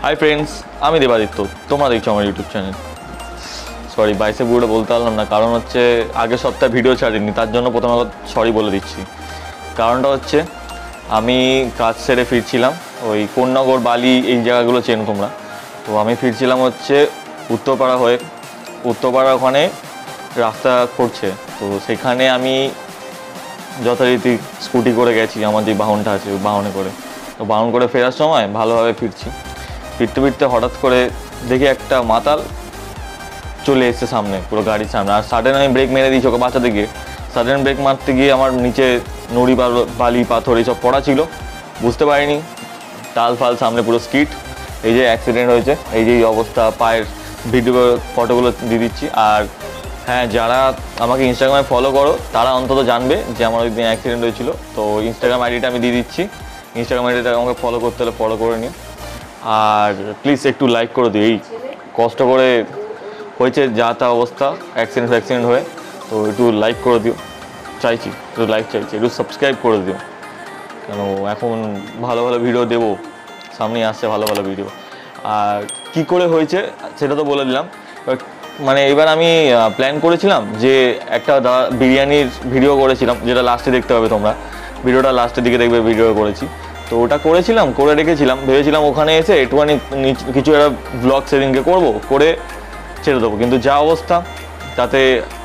Hi friends, আমি দেবাদিত্য, তোমরা দেখছো আমার ইউটিউব চ্যানেল। সরি, বাইসে পুরোটা বলতে পারলাম না, কারণ হচ্ছে আগের সপ্তাহে ভিডিও ছাড়িনি, তার জন্য প্রথমে সরি বলে দিচ্ছি। কারণটা হচ্ছে আমি কাজ সেরে ফিরছিলাম, ওই কোন্নগর বালি এই জায়গাগুলো চেনো তোমরা। তো আমি ফিরছিলাম হচ্ছে উত্তরপাড়া হয়ে। উত্তরপাড়া ওখানে রাস্তা করছে, তো সেখানে আমি যথারীতি স্কুটি করে গেছি, আমার যে বাহনটা আছে ওই বাহনে করে। তো বাহন করে ফেরার সময় ভালোভাবে ফিরতে ফিরতে হঠাৎ করে দেখি একটা মাতাল চলে এসছে সামনে, পুরো গাড়ির সামনে। আর সাডেন আমি ব্রেক মেরে দিয়েছি ওকে বাঁচাতে গিয়ে। সাডেন ব্রেক মারতে গিয়ে আমার নিচে নুড়ি বালি পাথর এইসব পড়া ছিল, বুঝতে পারিনি। টাল ফাল সামনে পুরো স্কিড। এই যে অ্যাক্সিডেন্ট হয়েছে, এই যে অবস্থা, পায়ের ভিডিও ফটোগুলো দিয়ে দিচ্ছি। আর হ্যাঁ, যারা আমাকে ইনস্টাগ্রামে ফলো করো তারা অন্তত জানবে যে আমার ওই দিন অ্যাক্সিডেন্ট হয়েছিল। তো ইনস্টাগ্রাম আইডিটা আমি দিয়ে দিচ্ছি, ইনস্টাগ্রাম আইডিটা আমাকে ফলো করতে হলে ফলো করে নিও। আর প্লিজ একটু লাইক করে দিও, এই কষ্ট করে হয়েছে যা তা অবস্থা, অ্যাক্সিডেন্ট হয়ে। তো একটু লাইক করে দিও চাইছি, একটু লাইক চাইছি, একটু সাবস্ক্রাইব করে দিও, কেন এখন ভালো ভালো ভিডিও দেবো, সামনেই আসছে ভালো ভালো ভিডিও। আর কি করে হয়েছে সেটা তো বলে দিলাম। মানে এবার আমি প্ল্যান করেছিলাম যে একটা বিরিয়ানির ভিডিও করেছিলাম, যেটা লাস্টে দেখতে হবে তোমরা, ভিডিওটা লাস্টের দিকে দেখবে, ভিডিও করেছি। তো ওটা করেছিলাম, করে রেখেছিলাম, ভেবেছিলাম ওখানে এসে একটুখানি কিছু একটা ব্লগ সেদিনকে করবো, করে ছেড়ে দেবো। কিন্তু যা অবস্থা, তাতে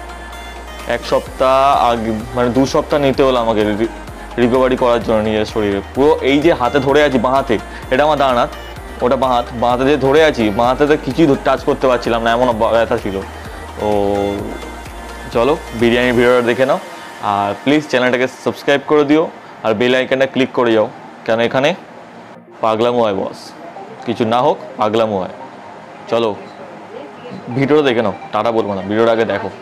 এক সপ্তাহ আগে, মানে 2 সপ্তাহ নিতে হলো আমাকে রিকভারি করার জন্য নিজের শরীরে। পুরো এই যে হাতে ধরে আছি, বাঁ হাতে, এটা আমার ডান হাত, ওটা বাঁ হাতে যে ধরে আছি, বাঁ হাতে কিছুই টাচ করতে পারছিলাম না, এমন ব্যথা ছিল। তো চলো বিরিয়ানির ভিডিওটা দেখে নাও, আর প্লিজ চ্যানেলটাকে সাবস্ক্রাইব করে দিও, আর বেল আইকনটা ক্লিক করে যাও, কেন এখানে পাগলামো হয় বস, কিছু না হোক পাগলামো হয়। চলো ভিডিওটা দেখে নাও, টাটা বলবো না, ভিডিওটা আগে দেখো।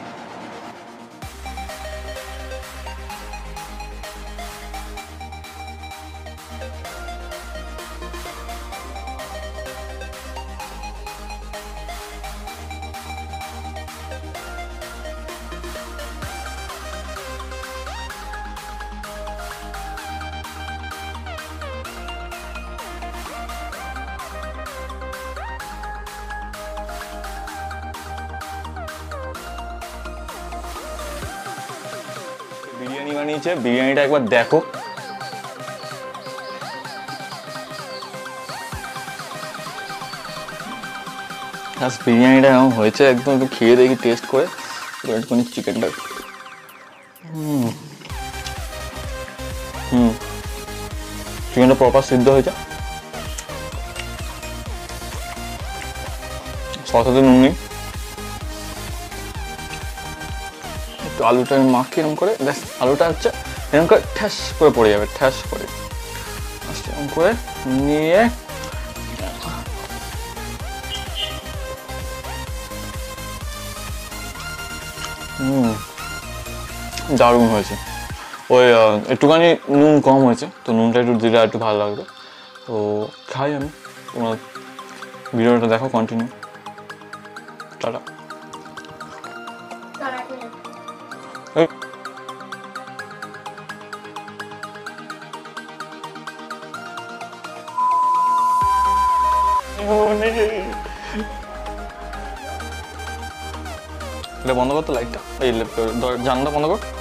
বিরিয়ানি বানিয়েছে, বিরিয়ানিটা একবার দেখো। বিরিয়ানিটা এমন হয়েছে, একদম একটু খেয়ে দেখি, টেস্ট করে একটুখানি চিকেনটা। চিকেনটা প্রপার সিদ্ধ হয়েছে, সসাতে নুন নেই। একটু আলুটা মাখি এরকম করে, ব্যাস আলুটা হচ্ছে এরকম করে ঠ্যাস করে পড়ে যাবে, ঠ্যাস করে এরকম করে নিয়ে দারুণ হয়েছে। ওই একটুখানি নুন কম হয়েছে, তো নুনটা একটু দিলে একটু ভালো লাগবে। তো খাই আমি, তোমরা ভিডিওটা দেখো কন্টিনিউ। টাটা। এটা বন্ধ করতো লাইটটা, এই জানলাটা বন্ধ কর।